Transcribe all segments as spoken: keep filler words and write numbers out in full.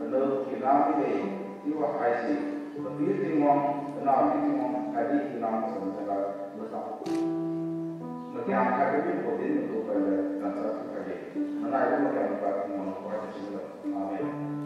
no kinami you are I see the building one the now building one I did now some the no can I do it for the to by the transaction again and I will get back on what is the amen.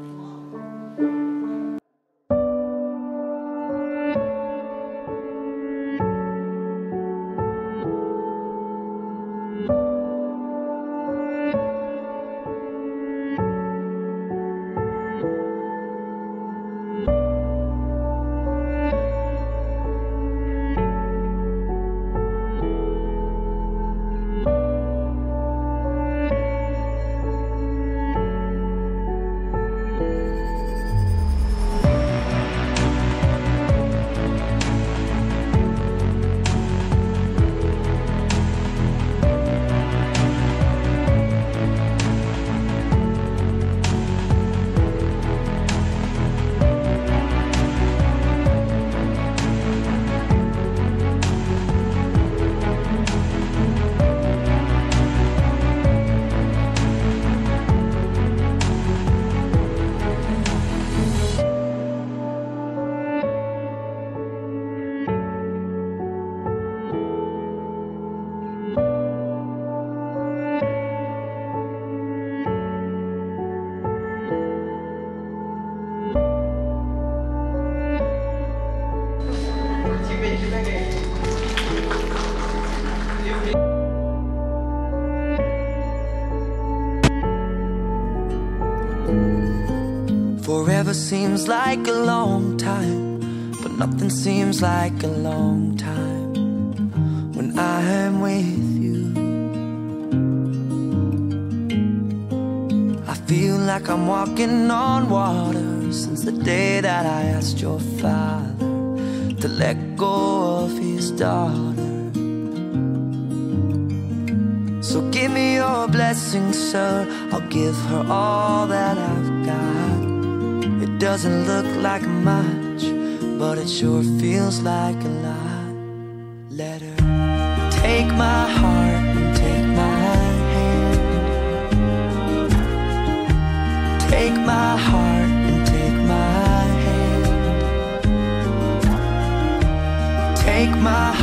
Forever seems like a long time, but nothing seems like a long time when I am with you. I feel like I'm walking on water since the day that I asked your father to let go of his daughter. So give me your blessing, sir, I'll give her all that I've got. It doesn't look like much, but it sure feels like a lot. Let her take my heart and take my hand. Take my heart and take my hand. Take my